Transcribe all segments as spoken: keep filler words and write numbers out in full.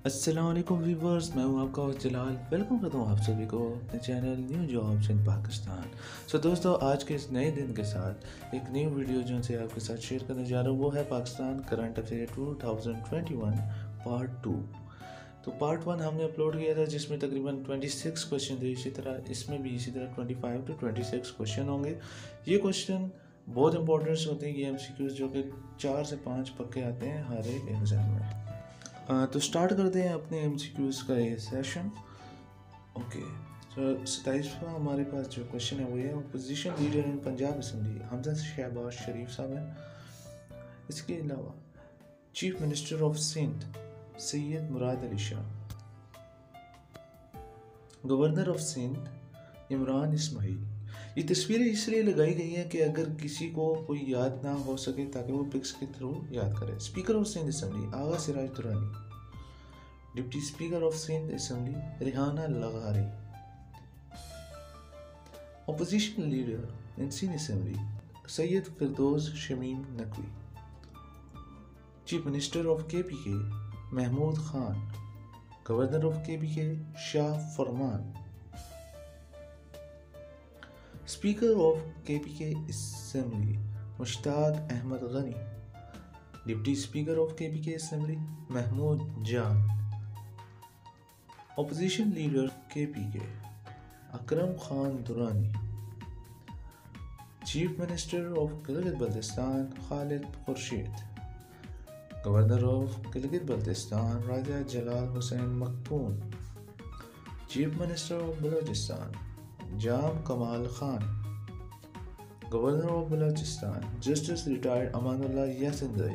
अस्सलाम वालेकुम व्यूवर्स, मैं हूं आपका होस्ट जलाल। वेलकम करता हूं आप सभी को अपने channel new jobs in Pakistan. So so, दोस्तों, आज के इस नए दिन के साथ एक न्यू वीडियो जो से आपके साथ शेयर करने जा रहा हूं वो है Pakistan current affair two thousand twenty one part two. तो पार्ट वन हमने अपलोड किया था जिसमें तकरीबन छब्बीस क्वेश्चन थे। इसी तरह इसमें भी इसी तरह पच्चीस टू छब्बीस क्वेश्चन होंगे। ये क्वेश्चन बहुत इंपॉर्टेंट होते हैं, ये एमसीक्यूज जो कि चार से पाँच पक्के आते हैं हर एक एग्ज़ाम में। आ, तो स्टार्ट करते हैं अपने एमसीक्यूज का ये सेशन। ओके, तो सताईसवां हमारे पास जो क्वेश्चन है वो ये, opposition leader in Punjab assembly Hamza Shahbaz Sharif sahab हैं। इसके अलावा chief minister of Sindh Syed Murad Ali Shah, governor of Sindh Imran Ismail. ये तस्वीरें इसलिए लगाई गई हैं कि अगर किसी को कोई याद ना हो सके ताकि वो पिक्स के थ्रू याद करे। Speaker of Sindh assembly Agha Siraj Durrani, deputy speaker of Sindh assembly Rehana लगारी, opposition leader in Sindh assembly Syed Firdous Shamim Naqvi, chief minister of K P K Mahmood Khan, governor of K P K Shah Farman, speaker of K P K assembly Mushtaq Ahmad Ghani, deputy speaker of K P K assembly Mahmood Jan, opposition leader K P K Akram Khan Durrani, chief minister of Gilgit Baltistan Khalid Khurshid, governor of Gilgit Baltistan Raja Jalal Hussain Makhtoom, chief minister of Balochistan Jam Kamal Khan, governor of Balochistan justice retired Amanullah Yasinzai,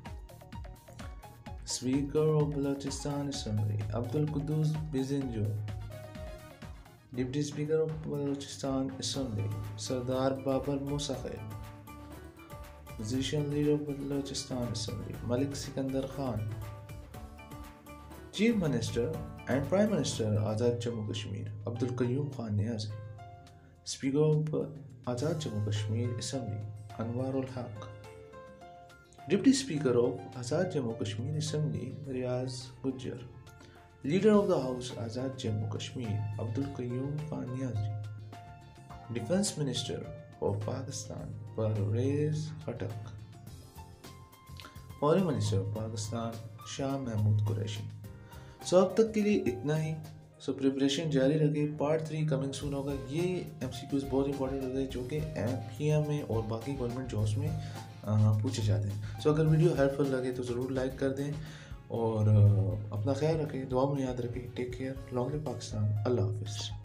speaker of Balochistan assembly Abdul Quddus Bizenjo, deputy speaker of Balochistan assembly Sardar Babar Musakhib, position leader of Balochistan assembly Malik Sikandar Khan, chief minister and prime minister Azad Jammu Kashmir Abdul Qayyum Khan Niazi, speaker of Azad Jammu Kashmir assembly Anwar ul Haq, deputy speaker of Azad Jammu Kashmir assembly Riaz Gujjar, leader of the house Azad Jammu Kashmir Abdul Qayyum Khan Niazi, defence minister of Pakistan Pervez Khattak, foreign minister of Pakistan Shah Mahmood Qureshi. So अब तक के लिए इतना ही। So preparation जारी रखे, part three coming soon होगा। ये MCQs बहुत इंपॉर्टेंट होते हैं जो कि एमपीएम में और बाकी गवर्नमेंट जॉब्स में आ, पूछे जाते हैं। सो अगर वीडियो हेल्पफुल लगे तो ज़रूर लाइक कर दें और अपना ख्याल रखें, दुआ में याद रखें। Take care, long live Pakistan, अल्लाह हाफिज़।